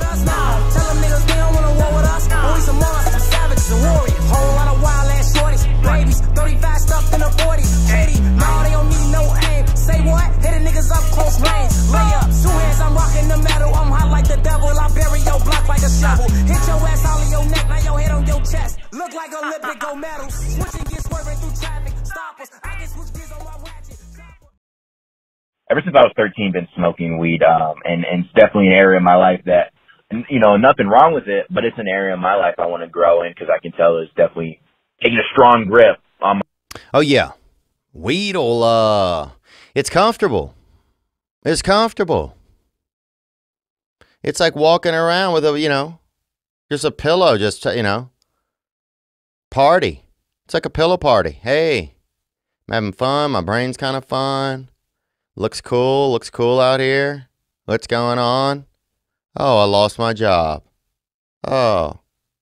with us? Nah, tell them niggas they don't wanna war with us. But we some monsters, savages, and warriors. Whole lot of wild ass shorties, babies, 35 stuffed in the 40s. 80, nah, they don't need no aim. Say what? Hitting niggas up close range. Layups, 2 hands, I'm rocking the metal. I'm hot like the devil, I bury your block like a shovel. Hit your ass all in your neck, now your head on your chest. Look like Olympic gold medals. Switching gears, swerving through traffic. Stop us, I can switch gears on my ratchet. Ever since I was 13, been smoking weed, and it's definitely an area of my life that, you know, nothing wrong with it, but it's an area of my life I want to grow in because I can tell it's definitely taking a strong grip on my. Oh yeah, weed will it's comfortable. It's comfortable. It's like walking around with a, you know, just a pillow, just, you know, party. It's like a pillow party. Hey, I'm having fun. My brain's kind of fun. Looks cool out here. What's going on? Oh, I lost my job. Oh,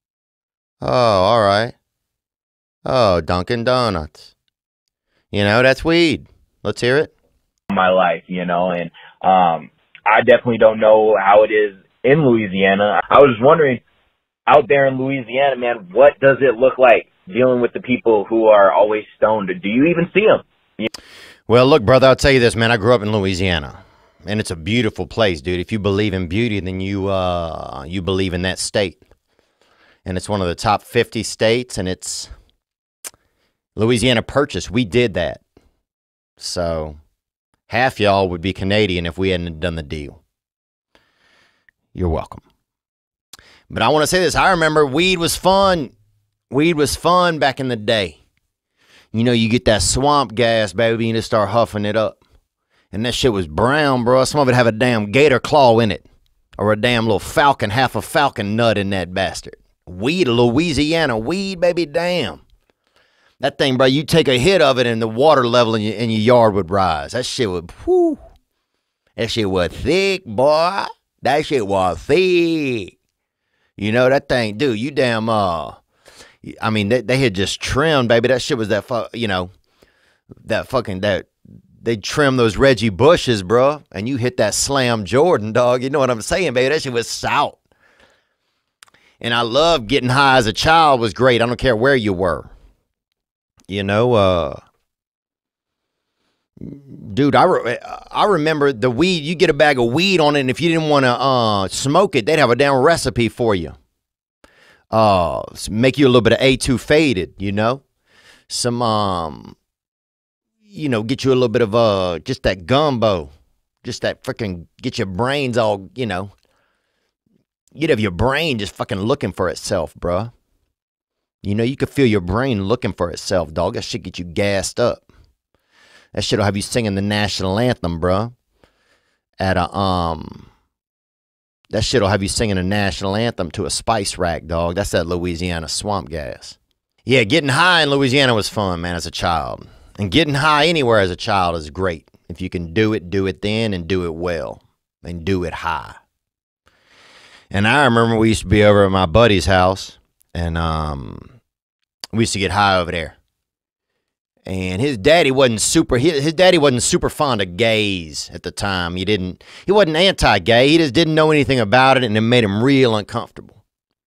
all right. Oh, Dunkin' Donuts. You know, that's weed. Let's hear it. My life, you know, and I definitely don't know how it is in Louisiana. I was just wondering, out there in Louisiana, man, what does it look like dealing with the people who are always stoned? Do you even see them? Well, look, brother, I'll tell you this, man. I grew up in Louisiana, and it's a beautiful place, dude. If you believe in beauty, then you believe in that state. And it's one of the top 50 states, and it's Louisiana Purchase. We did that. So half y'all would be Canadian if we hadn't done the deal. You're welcome. But I want to say this. I remember weed was fun. Weed was fun back in the day. You know, you get that swamp gas, baby, and you just start huffing it up. And that shit was brown, bro. Some of it have a damn gator claw in it. Or a damn little falcon, half a falcon nut in that bastard. Weed, Louisiana weed, baby, damn. That thing, bro, you take a hit of it and the water level in your yard would rise. That shit would, whew. That shit was thick, boy. That shit was thick. You know, that thing, dude, you damn, I mean, they had just trimmed, baby. That shit was that, you know, they trimmed those Reggie Bushes, bro. And you hit that Slam Jordan, dog. You know what I'm saying, baby? That shit was stout. And I loved getting high as a child. Was great. I don't care where you were. You know, dude, I remember the weed. You get a bag of weed on it, and if you didn't want to smoke it, they'd have a damn recipe for you. Make you a little bit of A2 faded, you know, some, you know, get you a little bit of, just that gumbo, just that freaking, get your brains all, you know, you'd have your brain just fucking looking for itself, bruh. You know, you could feel your brain looking for itself, dog. That shit get you gassed up. That shit'll have you singing the national anthem, bruh. At a, that shit'll have you singing a national anthem to a spice rack, dog. That's that Louisiana swamp gas. Yeah, getting high in Louisiana was fun, man, as a child. And getting high anywhere as a child is great. If you can do it then and do it well. And do it high. And I remember we used to be over at my buddy's house. And we used to get high over there. And his daddy wasn't super fond of gays at the time. He wasn't anti-gay. He just didn't know anything about it, and it made him real uncomfortable.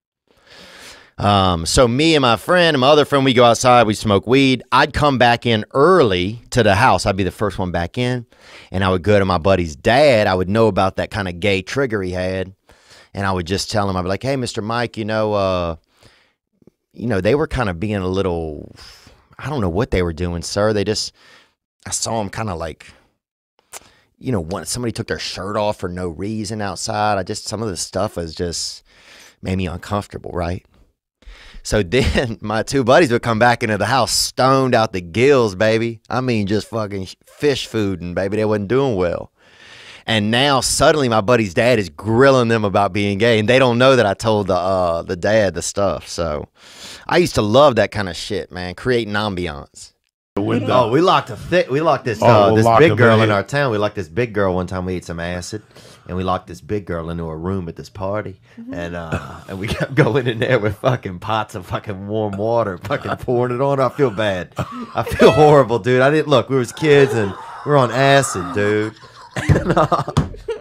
So me and my friend and my other friend, we go outside, we smoke weed. I'd come back in early to the house. I'd be the first one back in, and I would go to my buddy's dad. I would know about that kind of gay trigger he had, and I would just tell him, I'd be like, hey, Mr. Mike, you know, they were kind of being a little... I don't know what they were doing, sir. I saw them kind of like, you know, somebody took their shirt off for no reason outside. Some of the stuff was just made me uncomfortable, right? So then my two buddies would come back into the house stoned out the gills, baby. I mean, just fucking fish food, and baby, they wasn't doing well. And now suddenly my buddy's dad is grilling them about being gay, and they don't know that I told the dad the stuff. So I used to love that kind of shit, man, creating ambiance. We locked this big girl in our town. We locked this big girl one time. We ate some acid, and we locked this big girl into a room at this party, and we kept going in there with fucking pots of fucking warm water, fucking pouring it on her. I feel bad. I feel horrible, dude. We was kids and we were on acid, dude.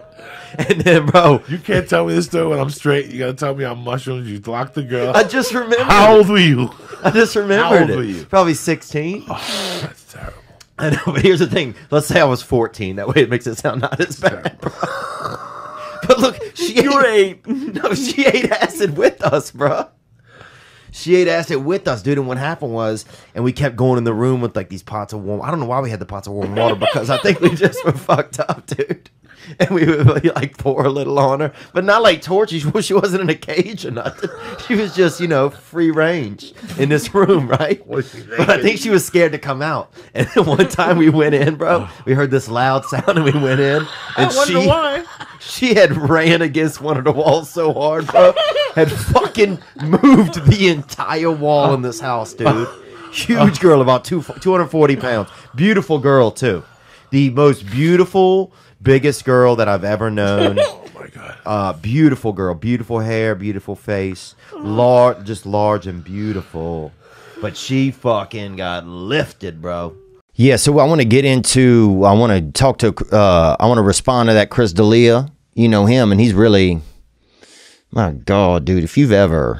And then, bro, You can't tell me this story when I'm straight. You gotta tell me on mushrooms. You locked the girl. I just remember. How old were you? I just remembered How old it. were you? Probably 16. Oh, that's terrible. I know, but here's the thing. Let's say I was 14. That way it makes it sound not as bad. But look, she ate. No, she ate acid with us, bro. She ate acid with us, dude. And what happened was, and we kept going in the room with like these pots of warm. I don't know why we had the pots of warm water because I think we just were fucked up, dude. And we would like pour a little on her, but not like torture. She wasn't in a cage or nothing. She was just, you know, free range in this room, right? But I think she was scared to come out. And then one time we went in, bro. We heard this loud sound and we went in. And I wonder why. She had ran against one of the walls so hard, bro. Had fucking moved the entire wall in this house, dude. Huge girl, about 240 pounds. Beautiful girl, too. The most beautiful, biggest girl that I've ever known. Oh, my God. Beautiful girl. Beautiful hair, beautiful face. Just large and beautiful. But she fucking got lifted, bro. Yeah, so I want to get into, I want to talk to, I want to respond to that Chris D'Elia. You know him, and he's really, my God, dude, if you've ever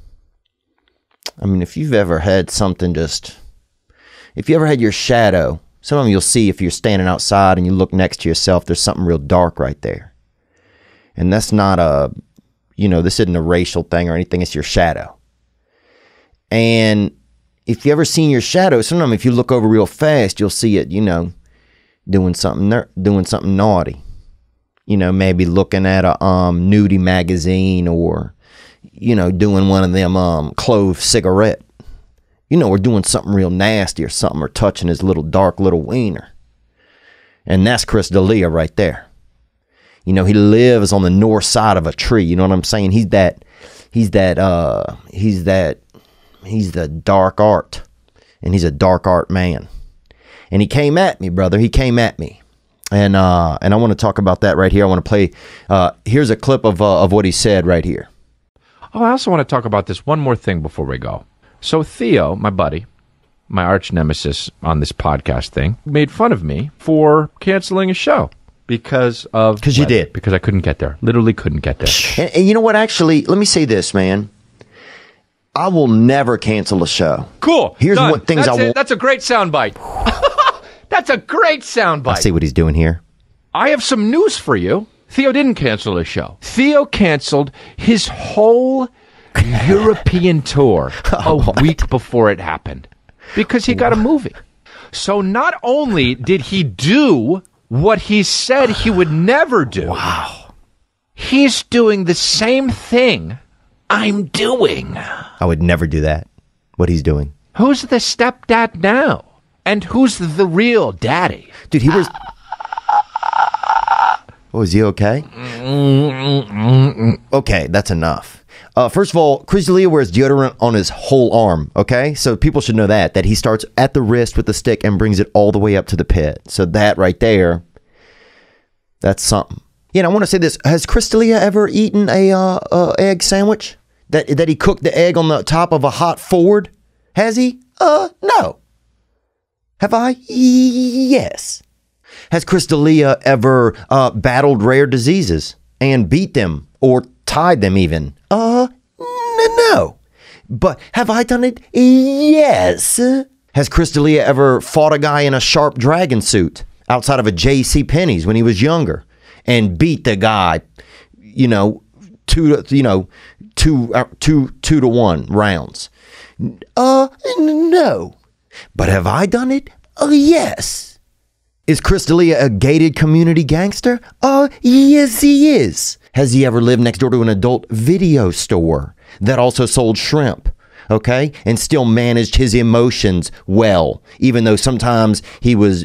had something just, if you ever had your shadow, sometimes you'll see if you're standing outside and you look next to yourself, there's something real dark right there. And that's not this isn't a racial thing or anything, it's your shadow. And if you ever seen your shadow, sometimes if you look over real fast, you'll see it, doing something naughty. Maybe looking at a nudie magazine or, doing one of them clove cigarette. Or doing something real nasty or something, or touching his little dark little wiener. And that's Chris D'Elia right there. He lives on the north side of a tree. You know what I'm saying? He's the dark art. And he's a dark art man. And he came at me, brother. He came at me. And I want to talk about that right here. I want to play, here's a clip of what he said right here. Oh, I also want to talk about this one more thing before we go. So Theo, my buddy, my arch nemesis on this podcast thing, made fun of me for canceling a show because you did. Because I couldn't get there. Literally couldn't get there. And you know what? Actually, let me say this, man. I will never cancel a show. Cool. Here's Done. what things I want. That's a great soundbite. That's a great soundbite. I see what he's doing here. I have some news for you. Theo didn't cancel his show. Theo canceled his whole European tour a week before it happened because he got a movie. So not only did he do what he said he would never do, he's doing the same thing I'm doing. I would never do that. What he's doing. Who's the stepdad now? And who's the real daddy? Dude, he was... Oh, is he okay? Okay, that's enough. First of all, Chris D'Elia wears deodorant on his whole arm, okay? So people should know that he starts at the wrist with the stick and brings it all the way up to the pit. So that right there, that's something. Yeah, and I want to say this. Has Chris D'Elia ever eaten a egg sandwich? That he cooked the egg on the top of a hot Ford? Has he? No. Have I? Yes. Has Chris D'Elia ever battled rare diseases and beat them or tied them even? No. But have I done it? Yes. Has Chris D'Elia ever fought a guy in a sharp dragon suit outside of a J.C. Penney's when he was younger and beat the guy, 2 to 1 rounds? No. But have I done it? Yes. Is Chris D'Elia a gated community gangster? Yes, he is. Has he ever lived next door to an adult video store that also sold shrimp? Okay? And still managed his emotions well, even though sometimes he was,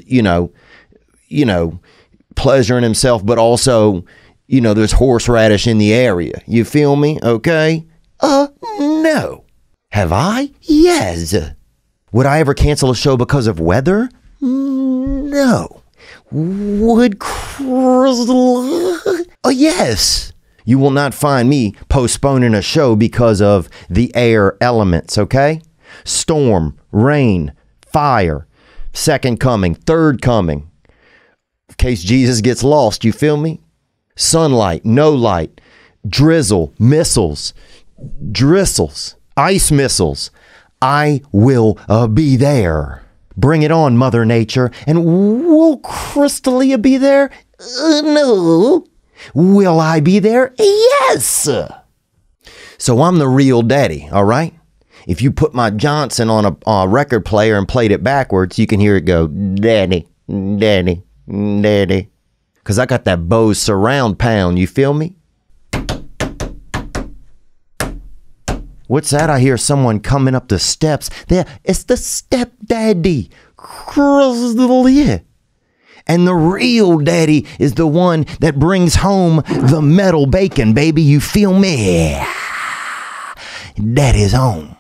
pleasuring himself, but also, there's horseradish in the area. You feel me? Okay? No. Have I? Yes. Would I ever cancel a show because of weather? No. Would Chris... Oh, yes. You will not find me postponing a show because of the air elements, okay? Storm, rain, fire, second coming, third coming. In case Jesus gets lost, you feel me? sunlight, no light, drizzle, missiles, drizzles, ice missiles. I will be there. Bring it on, Mother Nature. And will Crystalia be there? No. Will I be there? Yes. So I'm the real daddy, all right? If you put my Johnson on a record player and played it backwards, you can hear it go, daddy, daddy, daddy. Because I got that Bose surround pound, you feel me? What's that? I hear someone coming up the steps. There, it's the stepdaddy, Crystalia. And the real daddy is the one that brings home the metal bacon, baby. You feel me? Daddy's home.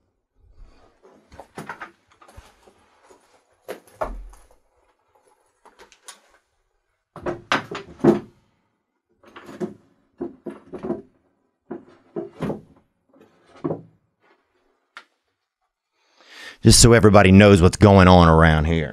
Just so everybody knows what's going on around here.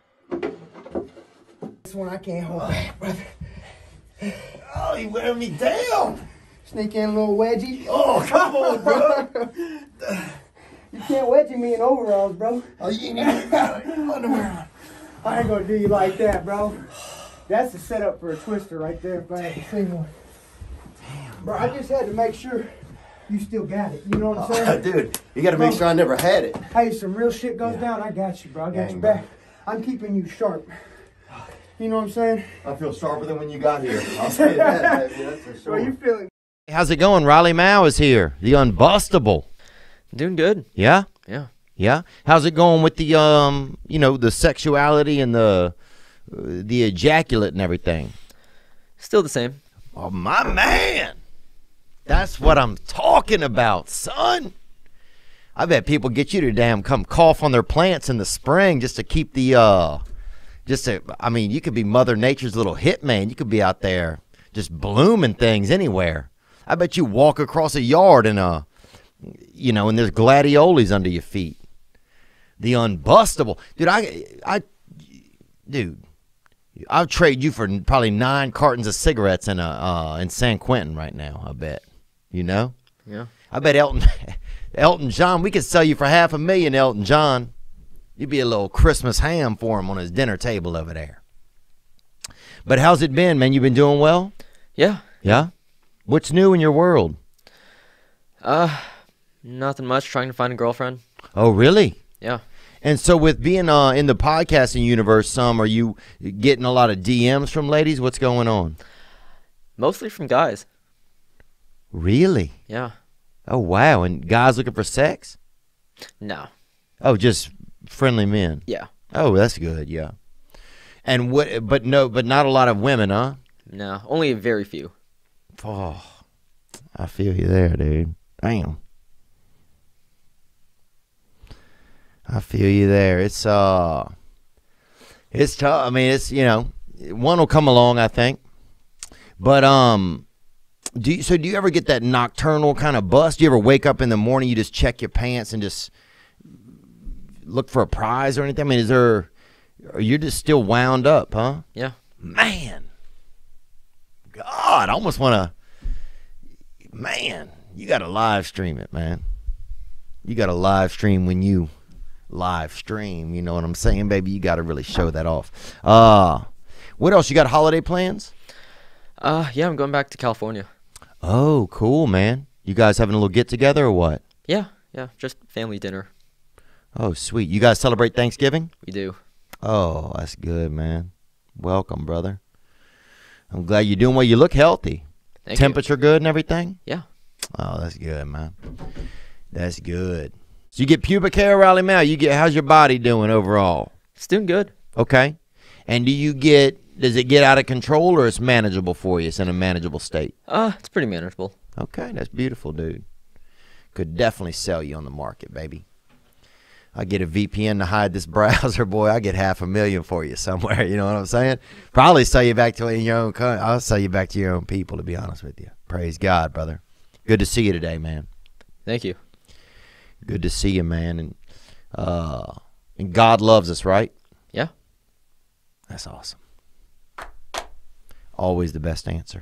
This one I can't hold back, brother. Oh, you wearing me down. Sneak in a little wedgie. Oh, come on, bro. You can't wedgie me in overalls, bro. Oh, you ain't even got underwear on. I ain't gonna do you like that, bro. That's the setup for a twister right there, if I had to see one. Damn, bro, I just had to make sure you still got it. You know what I'm saying? Dude, you got to make sure I never had it. Hey, some real shit goes down, I got you, bro. I got your back. I'm keeping you sharp. You know what I'm saying? I feel sharper than when you got here. I'll say that, baby. That's for sure. Bro, you feeling? How's it going? Riley Mao is here, the unbustable. Doing good. Yeah? Yeah. Yeah? How's it going with the, you know, the sexuality and the ejaculate and everything? Still the same. Oh, my man. That's what I'm talking about, son. I bet people get you to damn come cough on their plants in the spring just to keep the, I mean, you could be Mother Nature's little hitman. You could be out there just blooming things anywhere. I bet you walk across a yard and, you know, and there's gladioles under your feet. The unbustable. Dude, dude, I'll trade you for probably 9 cartons of cigarettes in San Quentin right now, I bet. You know? Yeah. I bet Elton John, we could sell you for $500,000, Elton John. You'd be a little Christmas ham for him on his dinner table over there. But how's it been, man? You been doing well? Yeah. Yeah? What's new in your world? Nothing much. Trying to find a girlfriend. Oh, really? Yeah. And so with being in the podcasting universe, are you getting a lot of DMs from ladies? What's going on? Mostly from guys. Really? Yeah. Oh, wow. And guys looking for sex? No. Oh, just friendly men. Yeah. Oh, that's good. Yeah. And but not a lot of women, huh? No. Only very few. Oh, I feel you there, dude. Damn. I feel you there. It's tough. I mean, it's, you know, one will come along, I think. But do you ever get that nocturnal kind of bust? Do you ever wake up in the morning, you just check your pants and just look for a prize or anything? I mean, are you just still wound up, huh? Yeah. Man. God, I almost want to. Man, you got to live stream it, man. You got to live stream when you live stream. You know what I'm saying, baby? You got to really show that off. What else? You got holiday plans? Yeah, I'm going back to California. Oh, cool, man. You guys having a little get together or what? Yeah. Yeah. Just family dinner. Oh, sweet. You guys celebrate Thanksgiving? We do. Oh, that's good, man. Welcome, brother. I'm glad you're doing well. You look healthy. Thank Temperature good and everything? you. Yeah. Oh, that's good, man. That's good. So you get pubic hair, Riley Mao. How's your body doing overall? It's doing good. Okay. And does it get out of control or it's manageable for you? It's in a manageable state? It's pretty manageable. Okay, that's beautiful, dude. Could definitely sell you on the market, baby. I get a VPN to hide this browser, boy. I get $500,000 for you somewhere. You know what I'm saying? Probably sell you back to your own country. I'll sell you back to your own people, to be honest with you. Praise God, brother. Good to see you today, man. Thank you. Good to see you, man. And God loves us, right? Yeah. That's awesome. Always the best answer.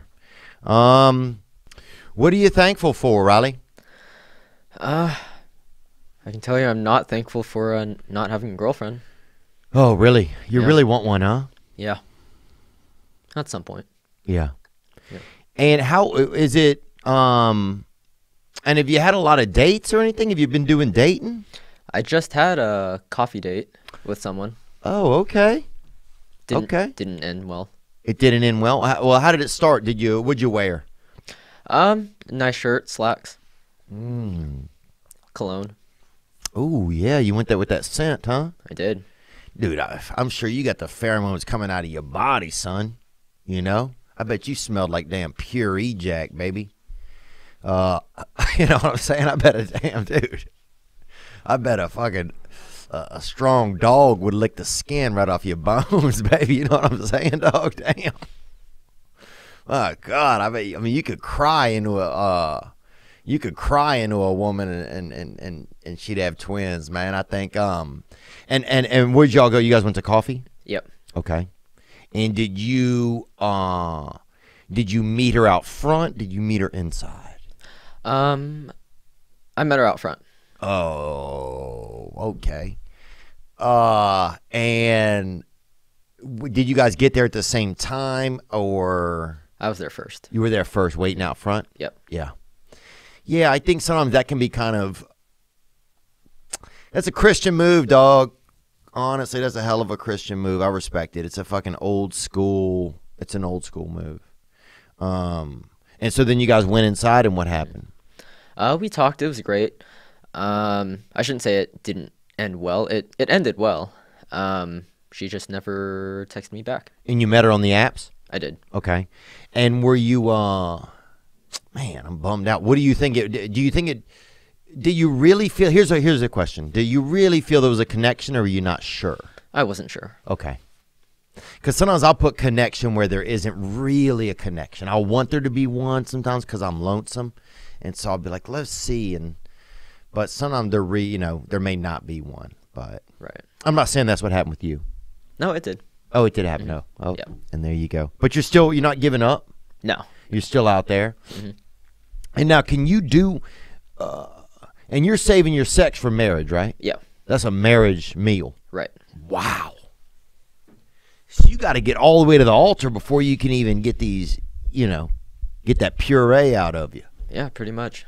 What are you thankful for, Riley? I can tell you I'm not thankful for not having a girlfriend. Oh, really? You Yeah. really want one, huh? Yeah. At some point. Yeah. Yeah. And how is it? And have you had a lot of dates or anything? Have you been doing dating? I just had a coffee date with someone. Oh, okay. Okay. Didn't end well. It didn't end well. Well, how did it start? What'd you wear? Nice shirt, slacks. Cologne. Oh, yeah. You went there with that scent, huh? I did. Dude, I'm sure you got the pheromones coming out of your body, son. You know? I bet you smelled like damn pure ejac, baby. You know what I'm saying? I bet I bet a fucking a strong dog would lick the skin right off your bones, baby. You know what I'm saying, dog? Damn. Oh God, I mean, you could cry into a woman and she'd have twins, man. I think and where'd y'all go? You guys went to coffee? Yep. Okay. And did you meet her out front? Did you meet her inside? I met her out front. Oh, okay. And did you guys get there at the same time, or I was there first. you were there first, waiting out front? Yep. Yeah. Yeah, I think sometimes that can be that's a Christian move, dog. Honestly, that's a hell of a Christian move. I respect it. It's a fucking it's an old school move. And so then you guys went inside, and what happened? We talked. It was great. I shouldn't say it didn't end well. It ended well. She just never texted me back. And you met her on the apps? I did. Okay. And were you, man, I'm bummed out. What do you think? Do you really feel, here's a question. Do you really feel there was a connection, or are you not sure? I wasn't sure. Okay. Because sometimes I'll put connection where there isn't really a connection. I want there to be one sometimes because I'm lonesome. And so I'll be like, let's see. But sometimes there may not be one. But Right. I'm not saying that's what happened with you. No, it did. Oh, it did happen. No. Oh, Yeah. and there you go. But you're not giving up. No. You're still out there. And now, can you do? And you're saving your sex for marriage, right? Yeah. That's a marriage meal. Right. Wow. So you got to get all the way to the altar before you can even get these, get that puree out of you. Yeah, pretty much.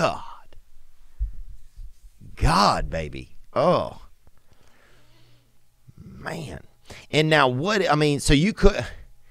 God, baby. Oh, man. And now so you could.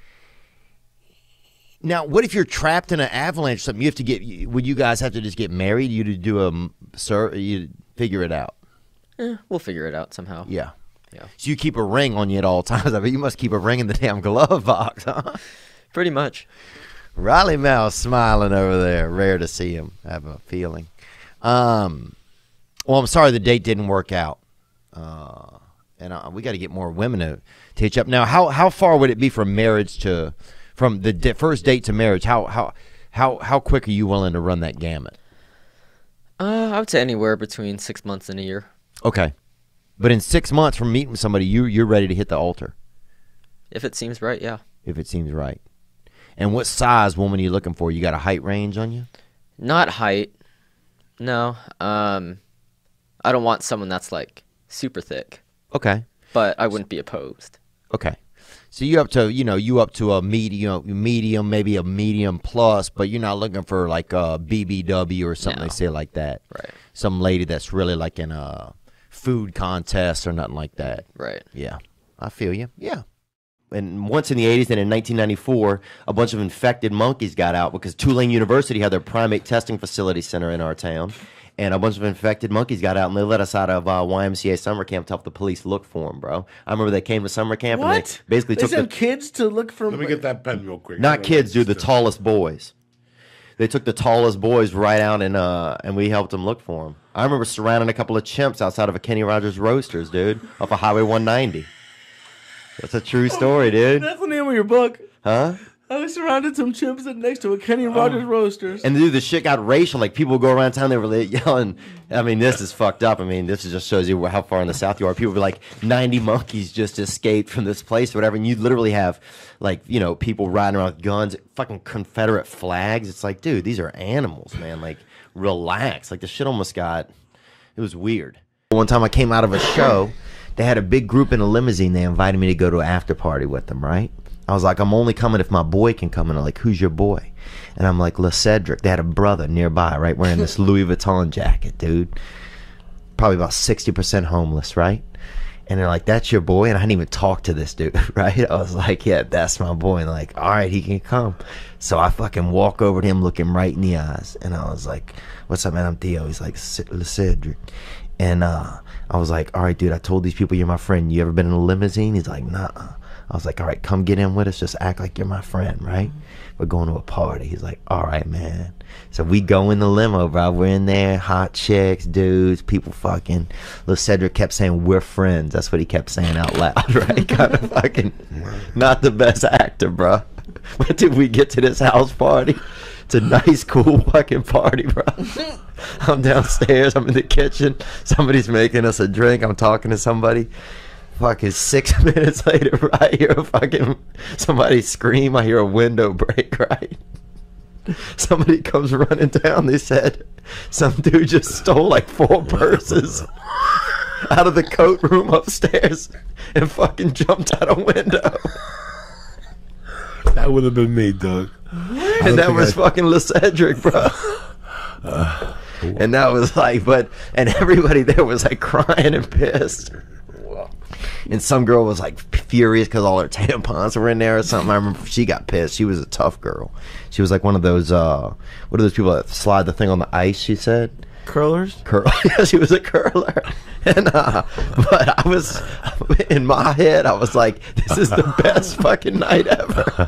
Now, what if you're trapped in an avalanche or something? Would you guys have to just get married? You to do you figure it out? We'll figure it out somehow. Yeah. Yeah. So you keep a ring on you at all times. I mean, you must keep a ring in the damn glove box, huh? Pretty much. Riley Mouse smiling over there. Rare to see him. I have a feeling. Well, I'm sorry the date didn't work out. And we got to get more women to hitch up. Now, how far would it be from the first date to marriage? How quick are you willing to run that gamut? I would say anywhere between 6 months and a year. Okay. But in 6 months from meeting somebody, you're ready to hit the altar. If it seems right, yeah. If it seems right. And what size woman are you looking for? You got a height range on you? Not height. No. I don't want someone that's like super thick. Okay. But I wouldn't be opposed. Okay. So you up to a medium, maybe a medium plus, but you're not looking for like a BBW or something No. they say like that. Right. Some lady that's really like in a food contest or nothing like that. Right. Yeah. I feel you. Yeah. And once in the 80s and in 1994, a bunch of infected monkeys got out because Tulane University had their primate testing facility center in our town. And a bunch of infected monkeys got out, and they let us out of YMCA summer camp to help the police look for them, bro. I remember they came to summer camp and they basically They took sent kids to look for. Let me get that pen real quick. not kids, dude, the tallest boys. They took the tallest boys right out and we helped them look for them. I remember surrounding a couple of chimps outside of a Kenny Rogers Roasters, dude, off of Highway 190. That's a true story, dude. That's the name of your book. Huh? I was surrounded some chimps sitting next to a Kenny Rogers Roasters. And dude, the shit got racial. Like people would go around town, they were yelling. I mean, this is fucked up. I mean, this just shows you how far in the South you are. People were like, 90 monkeys just escaped from this place or whatever. And you literally have like, you know, people riding around with guns, fucking Confederate flags. It's like, dude, these are animals, man. Like, relax. Like the shit almost got, it was weird. One time I came out of a show, they had a big group in a limousine. They invited me to go to an after party with them, right? I was like, I'm only coming if my boy can come. And they're like, who's your boy? And I'm like, LeCedric. They had a brother nearby, right, wearing this Louis Vuitton jacket, dude. Probably about 60% homeless, right? And they're like, that's your boy? And I hadn't even talked to this dude, right? I was like, yeah, that's my boy. And they're like, all right, he can come. So I fucking walk over to him, look him right in the eyes. And I was like, what's up, man? I'm Theo. He's like, LeCedric. And I was like, all right, dude, I told these people you're my friend. You ever been in a limousine? He's like, nah. I was like, all right, come get in with us. Just act like you're my friend, right? We're going to a party. He's like, all right, man. So we go in the limo, bro. We're in there, hot chicks, dudes, people fucking. LeCedric kept saying, we're friends. That's what he kept saying out loud, right? Kind of fucking not the best actor, bro. But did we get to this house party? It's a nice, cool fucking party, bro. I'm downstairs. I'm in the kitchen. Somebody's making us a drink. I'm talking to somebody. Fucking 6 minutes later, I hear a fucking somebody scream. I hear a window break, right? Somebody comes running down. They said some dude just stole like 4 purses out of the coat room upstairs and fucking jumped out a window. That would have been me, Doug. And that was fucking LeCedric, bro. And that was like, and everybody there was like crying and pissed. And some girl was like furious because all her tampons were in there or something. I remember she got pissed. She was a tough girl. She was like one of those, what are those people that slide the thing on the ice, she said? Curlers? Yeah, she was a curler. And, but I was, in my head, I was like, this is the best fucking night ever.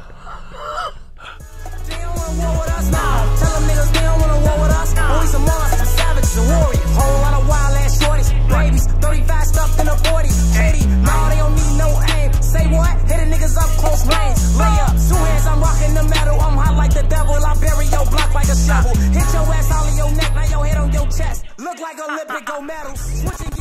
Babies, 35 stuffed in a 40, 80. No, they don't need no aim. Say what? Hitting niggas up close range. Lay up, 2 hands, I'm rocking the metal. I'm hot like the devil. I bury your block like a shovel. Hit your ass all in your neck, now your head on your chest. Look like Olympic gold medals.